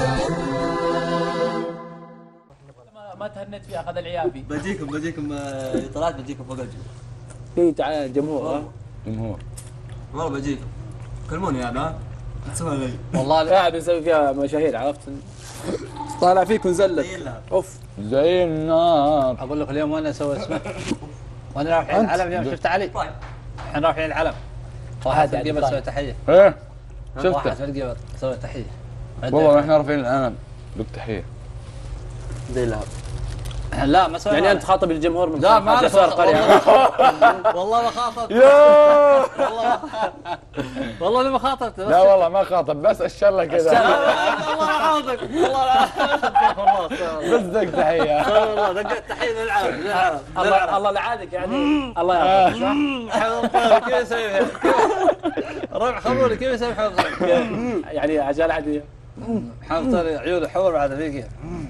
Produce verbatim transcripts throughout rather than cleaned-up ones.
ما تهنيت فيه اخذ العيابي. بجيكم بجيكم طلعت بجيكم فوق الجو. اي تعال جمهور. جمهور والله بجيكم كلموني انا تسمع لي. والله قاعد نسوي فيها مشاهير عرفت. طالع فيك ونزلت. اوف زي النار. اقول لك اليوم وانا اسوي اسمه وانا رايح العلم اليوم شفت علي؟ احنا رايحين العلم. واحد في القبر سوى تحيه. ايه شفته؟ واحد في القبر سوى تحيه. والله احنا رافعين العلم لك تحيه. زي اللهب. لا ما سوى يعني انت خاطب الجمهور من لا ما صار قريه. والله ما خاطب. يا والله والله ما خاطبت. لا والله ما خاطب بس اشر لك كذا. والله عاوزك والله بس دق تحيه. والله دقت تحيه للعالم. الله الله لعادك يعني. الله يعافيك صح؟ حفظ كيف يسوي ربع خمولي كيف يسوي حفظ يعني عجال عاديه. حفظ عيونه حور بعد فيك.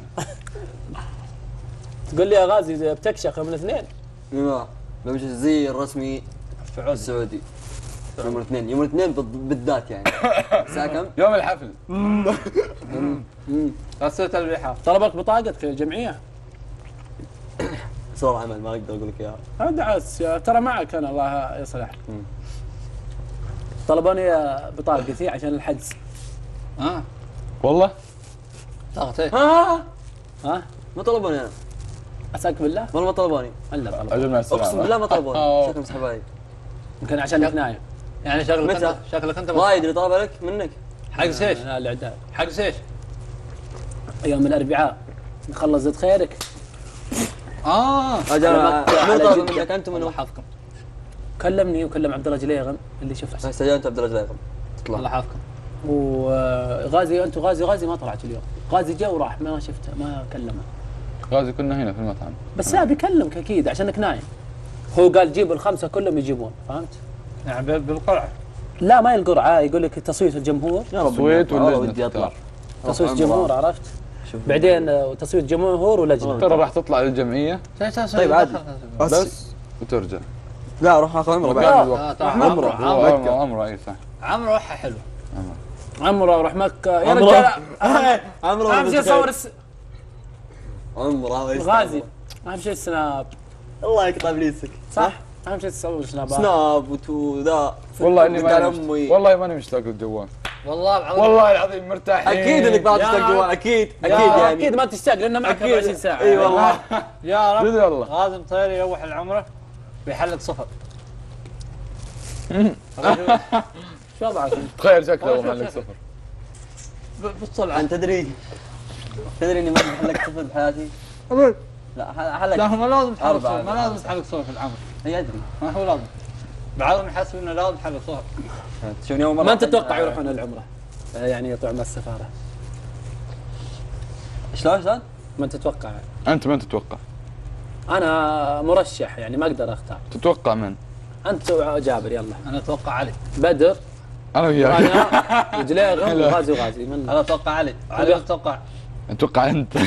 تقول لي يا غازي بتكشخ يوم الاثنين؟ ايوه بمشي الزي الرسمي السعودي يوم الاثنين يوم الاثنين بالذات يعني. الساعة كم؟ يوم الحفل. غسلت البحار. طلبك بطاقتك جمعيه؟ صور عمل ما اقدر اقول لك اياها. ادعس ترى معك انا الله يصلح. طلبوني بطاقتي عشان الحجز. ها؟ والله؟ ضغط ايه؟ ها؟ ها؟ ما طلبوني انا. اسالك بالله؟ والله ما طلبوني. الا طلبوني. اجل مع السلامه. اقسم بالله ما طلبوني. شكلهم سحباي. يمكن عشانك نايم. يعني شكلك متى؟ انت شكلك انت ما يدري طلب لك منك. حق ايش؟ لا الاعداد. حق ايش؟ يوم الاربعاء نخلص زد خيرك. اه اجل من طلب منك انت الله منو؟ يحفظكم. كلمني وكلم عبد الله جليغم اللي شفته. استجابت عبد الله جليغم. الله تطلع. يحفظكم. وغازي انت غازي غازي ما طلعت اليوم. غازي جا وراح ما شفته ما كلمه. غازي كنا هنا في المطعم. بس لا بيكلمك اكيد عشانك نايم. هو قال جيبوا الخمسه كلهم يجيبون فهمت؟ يعني بالقرعه. لا ما القرعه يقول لك تصويت الجمهور. يا رب تصويت والله واللجنه ودي اطلع. تختار. تصويت جمهور عرفت؟ بعدين آه، تصويت جمهور ولجنه. ترى راح تطلع للجمعيه طيب عادي. بس وترجع. لا روح اخذ عمره بعد. عمره عمره عمره اي صح. عمره روحها حلو. عمره اروح مكه يا عمره. رجال. عمره اهم شيء صور الس... عمره غازي اهم شيء السناب الله يقطع ابليسك. صح؟ اهم شيء تصور سنابات. سناب وتو ذا. والله اني قال ماني امي. والله ماني مشتاق للجوال. والله العظيم. والله العظيم مرتاح. اكيد انك ما تشتاق جوال اكيد اكيد يعني. اكيد ما تشتاق لانه معك أربعة وعشرين ساعه. اي والله. يا رب جد والله. غازي مطير يروح العمره بيحلق صفر. شو وضعك؟ تخيل شكله وهو معلق صفر. بالطلعه. انت تدري تدري اني ما حلقت صفر بحياتي؟ لا حلقت. لا هو ما لازم تحلق أربعة. صفر ما لازم تحلق صفر في العمر. هي ادري. ما هو لازم. بعضهم يحسب انه لازم تحلق صفر. شوفني اول مره. ما انت تتوقع يروحون العمره يعني يطلعون السفاره؟ شلون شلون؟ ما تتوقع؟ انت من تتوقع؟ انا مرشح يعني ما اقدر اختار. تتوقع من؟ انت وجابر يلا. انا اتوقع علي. بدر انا وياك. وانا وجليغم وغازي وغازي من انا اتوقع علي. علي اتوقع. اتوقع انت.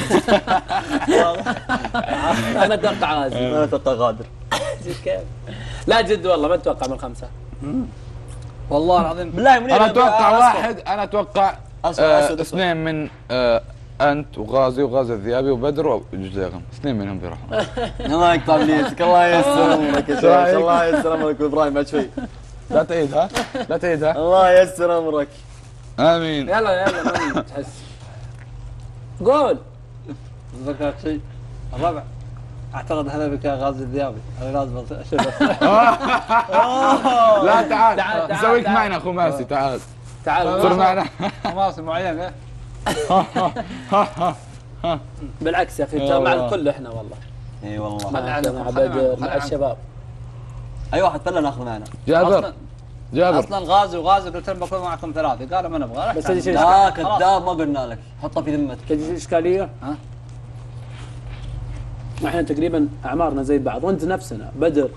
انا اتوقع غازي. انا اتوقع غادر. كيف؟ لا جد والله ما اتوقع من الخمسه. والله العظيم بالله منير. انا اتوقع واحد انا اتوقع أصفر، آه أسود، أسود. اثنين من آه انت وغازي وغازي الذيابي وبدر وجزيغم. اثنين منهم بيروحون. الله يقطع ابليسك الله ييسر امرك يا شيخ الله ييسر امرك وابراهيم بعد شوي. لا تعيدها لا تعيدها. الله ييسر امرك. امين. يلا يلا ما تحس. قول. ذكرت شيء الربع. اعتقد هذا بك يا غازي الذيابي. انا لازم اشوف. لا تعال تعال، نسويك تعال. معنا خماسي تعال تعال صر معنا. خماسي معين ايه؟ بالعكس يا اخي ترى مع الكل احنا والله. اي والله. مع خلينا- مع خلينا- بدر خلينا- مع الشباب. اي واحد فله ناخذ معنا. جابر اصلا جابر اصلا غازي وغازي قلت لهم بكون معكم ثلاثه قالوا ما نبغى. بس تدري شو لا كذاب ما قلنا لك حطه في ذمتك. تدري شو الاشكاليه؟ ها؟ احنا تقريبا اعمارنا زي بعض وانت نفسنا بدر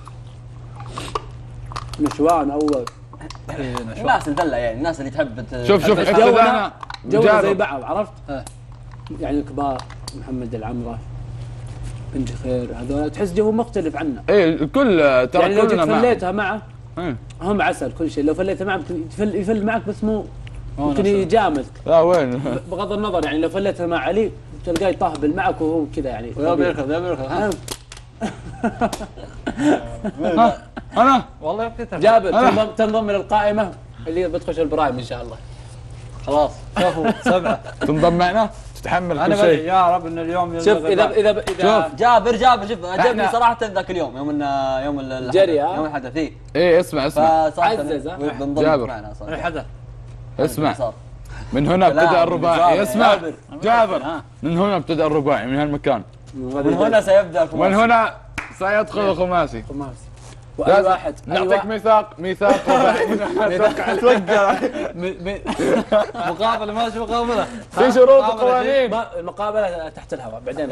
نشوان اول الناس الفله يعني الناس اللي تحب ت- شوف شوف جونا- احنا جونا زي جابر بعض عرفت؟ اه. يعني الكبار محمد العمره بنت خير هذول تحس جو مختلف عنا. ايه الكل ترى يعني لو جيت كلنا معه. فليتها معه إيه. هم عسل كل شيء لو فليتها معه يفل, يفل معك بس مو ممكن يجاملك لا وين؟ بغض النظر يعني لو فلتها مع علي تلقاه يطهبل معك وهو كذا يعني. يبي يركض يبي يركض ها. ها انا والله يمكن تركض. جابر تنضم تنضم الى القائمه اللي بتخش البرايم ان شاء الله. خلاص شوفوا سبعه. تنضم معنا تتحمل انا كل بدعي شيء. يا رب ان اليوم شوف اذا اذا اذا شوف جابر جابر شوف عجبني إحنا- صراحه ذاك اليوم يوم انه يوم ال- جري، ها؟ يوم الحدث فيه ايه اسمع اسمع فصراحه عزز، ها؟ بنضم جابر. معنا صراحه الحدث اسمع صار. من هنا لا، ابتدأ الرباعي. جابر. اسمع جابر. جابر ها. من هنا ابتدأ الرباعي من هالمكان. من هنا سيبدا الخماسي. ومن هنا سيدخل الخماسي. خماس واي لازم واحد أي نعطيك واحد. ميثاق ميثاق رباعي. توقع توقع مقابله ماشي مقابله. في شروط مقابلة وقوانين. ما- المقابله تحت الهواء بعدين.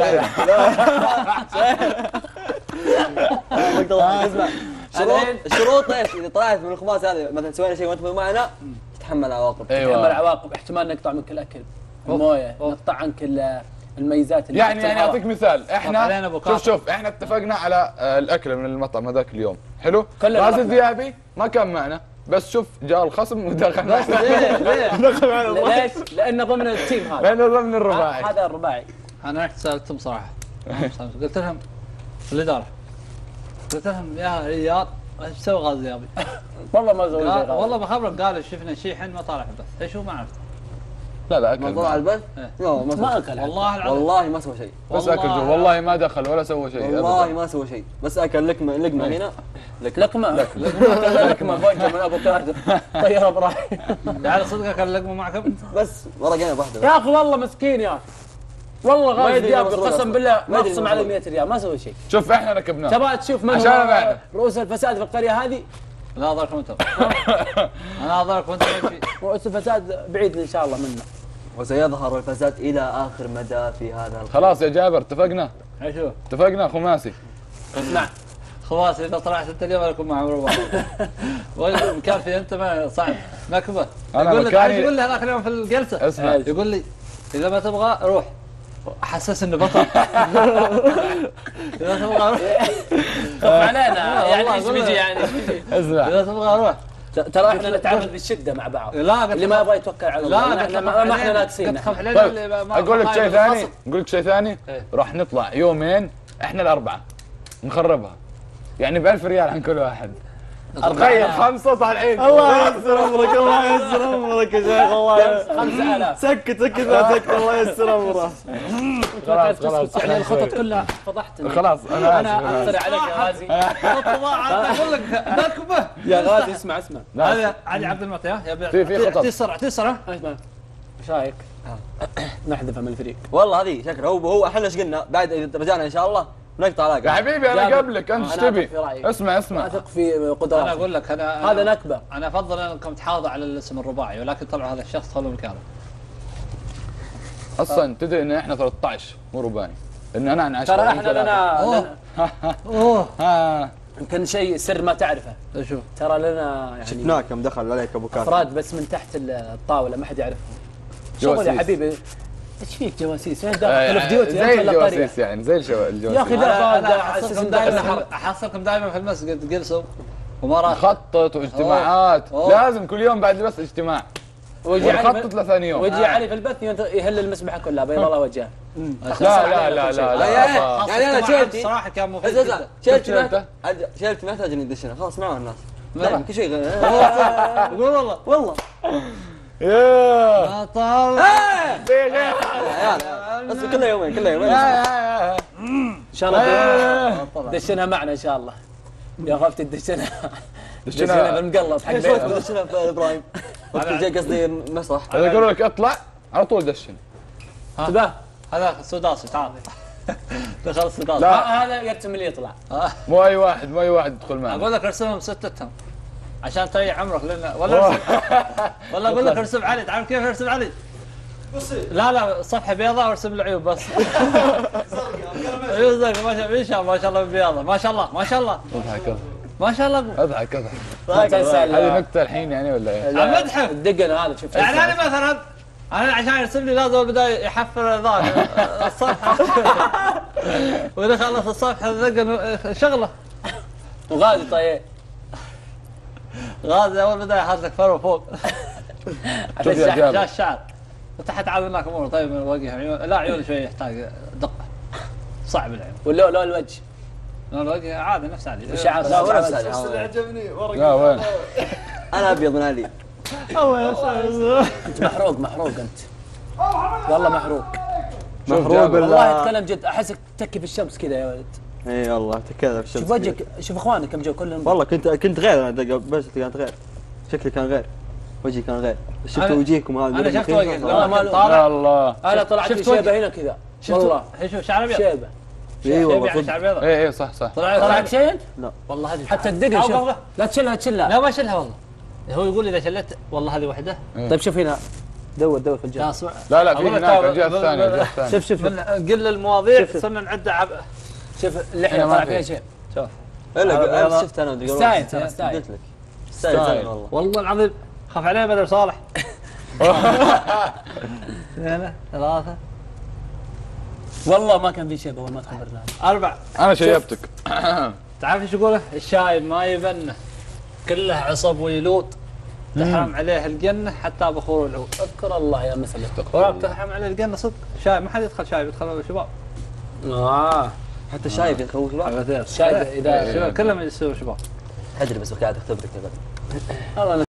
اسمع شروط الشروط ايش؟ اذا طلعت من الخماس هذا مثلا سوينا شيء وانت مو معنا تتحمل عواقب. تحمل ايوه عواقب، احتمال نقطع منك الاكل، المويه، نقطع عنك ال- الميزات اللي يعني تحت يعني الهواء. اعطيك مثال علينا احنا أبو شوف كافر. شوف احنا اتفقنا على آه، الاكل من المطعم هذاك اليوم حلو. كلنا غازي رحنا. الذيابي ما كان معنا بس شوف جاء الخصم ودخل بس ليه ليه؟ دخل معنا ليش؟ لانه ضمن التيم هذا. لانه ضمن الرباعي. هذا الرباعي. انا رحت سالتهم صراحه قلت لهم في الاداره قلت لهم يا ريال ايش تسوي غازي يابي؟ والله ما زوج قال والله بخبرك قال شفنا شيء حين ما طالع في البث ايش هو ما عرفت لا لا اكل ما طلع معنا. البث؟ إيه. لا ما ما سوى اكل والله العظيم والله ما سوى شيء بس اكل جوا والله ما دخل ولا سوى شيء والله أبداً. ما سوى شيء بس اكل لقمه لقمه هنا لكمه لكمه فوجه من ابو كادر طير ابراهيم. يعني صدقك اللقمه معكم؟ بس ورقه واحده يا اخي والله مسكين يا اخي والله ما غازي يدري دياب مسؤول قسم أصلاً. بالله ما ما يدري اقسم عليه مسؤول. مئة ريال ما سوى شيء. شوف احنا ركبناه تبغى تشوف من عشان هو أبعده. رؤوس الفساد في القريه هذه؟ لا اضرك وانت انا اضرك وانت ماشي. رؤوس الفساد بعيد ان شاء الله منه. وسيظهر الفساد الى اخر مدى في هذا الخ... خلاص يا جابر اتفقنا ايش هو؟ اتفقنا خماسي. اسمع خلاص اذا طلعت انت اليوم اكون مع عمر كان في انت ما صعب نكبه. أنا يقول لك مكاني- يقول لي هذاك اليوم في الجلسه اسمع. يقول لي اذا ما تبغى روح حسس انه بطل. اذا تبغى روح خف علينا يعني والله ايش أقول بيجي لك. يعني إيش بيجي؟ اسمع اذا تبغى روح ترى احنا نتعامل بالشده مع بعض. لا قلت اللي ما يبغى يتوكل على الله لا احنا ما ما احنا ناقصين. تخاف علينا طيب اللي ما اقول لك خايف شيء من ثاني الخصم. اقول لك شيء ثاني إيه. راح نطلع يومين احنا الاربعه نخربها يعني ب ألف ريال عن كل واحد. تخيل خمسه طالعين. الله يستر عمرك الله يستر عمرك يا شيخ والله خمسة آلاف سكت سكت لا سكت الله يستر عمره. خلاص خلاص يعني الخطط كلها فضحتني. خلاص انا انا اسف اقترح عليك يا غازي. اقول لك نكبه يا غازي اسمع اسمع هذا علي عبد المعطي ها يبي في- في خطط. اعطيه السرعه اعطيه السرعه اسمع ايش رايك؟ نحذفه من الفريق. والله هذه شكله هو هو احنا ايش قلنا بعد اذا رجعنا ان شاء الله نقطع علاقه. يا حبيبي انا جابر. قبلك انت ايش أنا تبي؟ أثق في رأيك. اسمع اسمع اثق في انا قدراتك. اقول لك انا هذا نكبه. انا افضل انكم تحافظوا على الاسم الرباعي ولكن طلعوا هذا الشخص خلوه مكانه. اصلا تدري ان احنا ثلاثة عشر مو رباعي ان انا عن عشرة ترى وأنت احنا ثلاثة. لنا أوه. لنا- اوه ها يمكن شيء سر ما تعرفه. شوف ترى لنا يعني شفناك يوم دخل عليك ابو كافر. افراد بس من تحت الطاوله ما حد يعرفهم. شغل يا جواسيس. حبيبي ايش فيك جواسيس؟ وين آه، داخل في ديوتي زي انت ولا قريه؟ الجواسيس يعني زي الشو- الجواسيس يا اخي انا لا انا دا- احصلكم أساس دائما داخل في- احصلكم دائما في المسجد جلسوا وما راح نخطط واجتماعات أوه. لازم كل يوم بعد بس اجتماع ويجي علي ونخطط لثاني يوم. ويجي علي في البث ينت- يهل المسبحه كلها بيض الله وجهه. لا لا لا لا لا يعني انا شيلتي صراحه كان مفيد اسمع جدا. شيلتي شفت ما شيلتي ما يحتاج اني ادشنا خلاص معه الناس. لا. لا كل شيء يقول والله والله ياه ما طال يا عيال بس كله يومين كله يومين ان شاء الله دشنها معنا ان شاء الله. يا خفتي تدشنها دشنها بالمقلص حق ايش وقت بيتنا. دشنا في ابراهيم؟ وقت جاي قصدي مسرح اذا يقولوا لك اطلع على طول دشن. انتبه هذا سوداسي تعال دخل السوداسي لا. ه- هذا يرتم اللي يطلع. مو اي واحد مو اي واحد يدخل معنا. اقول لك ارسمهم ستتهم عشان تريح عمرك لان ولا ارسم ولا اقول لك ارسم علي تعرف كيف ارسم علي؟ لا لا صفحه بيضاء وارسم له عيوب بس. عيوب زرقاء ما شاء الله ما شاء الله بيضاء ما شاء الله ما شاء الله اضحك اضحك ما شاء الله اضحك اضحك. ما تنسى هذه ال- نكته الحين يعني ولا ايه؟ ال- أمدحه. الدقن هذا شوف يعني انا مثلا انا عشان يرسم لي لازم البدايه يحفر ذاك الصفحه واذا خلص الصفحه ذقن شغله وغازي طيب غازي اول بدايه حاط لك فرو فوق شوف يا جاء جابر الشعر فتحت عاد هناك امور طيب من وجه عيون لا عيون شوي يحتاج دقه صعب العيون واللون لون الوجه لون الوجه عادي نفس عادي الشعر لا ولا شعر. بس اللي عجبني لا وين انا ابيض من علي. انت محروق محروق انت والله محروق محروق والله ولا اتكلم جد احسك تكي في الشمس كذا يا ولد. اي والله تكذب الشمس شوف وجهك شوف اخوانك كم جو كلهم والله كنت كنت غير انا دقة بس كانت غير شكلي كان غير وجهي كان غير شفت أنا- وجيهكم هذا انا شفت وجهك والله ما لما له- طالع يا الله انا طلعت شفت لي شيبه وجه- هنا كذا شفت والله شوف شعر ابيض شيبه اي شيب والله يعني صدق شعر بيضاء اي اي صح صح طلع طلعت شيء لا والله هذه حتى الدقن شوف أوقف. لا تشيلها تشيلها لا ما شلها والله هو يقول اذا شلت والله هذه وحده طيب شوف هنا دور دور في لا الجهه اسمع لا لا في أقول لك هناك ترى- الجهه الثانيه الجهه الثانيه شوف شوف من قل المواضيع شوف. صرنا نعد عب شوف اللحيه هنا ما طلع في. فيها شيء شوف الا أنا شفت انا ستايل ترى ستايل قلت لك ستايل زين والله. والله العظيم خاف عليه بدر صالح اثنين ثلاثة والله ما كان في شيبه اول ما تخبرنا أربعة انا شيبتك تعرف ايش يقوله؟ الشايب ما يبنه كله عصب ويلوط تحرم عليه الجنة حتى بخور العود اذكر الله يا مثل والله تحرم عليه الجنة صدق شايب ما حد يدخل شايب يدخل شباب اه حتى شايف يخوف الواحد. شايب اذا شباب كلهم يصيروا شباب تدري بس قاعد اختبرك يا غبي. والله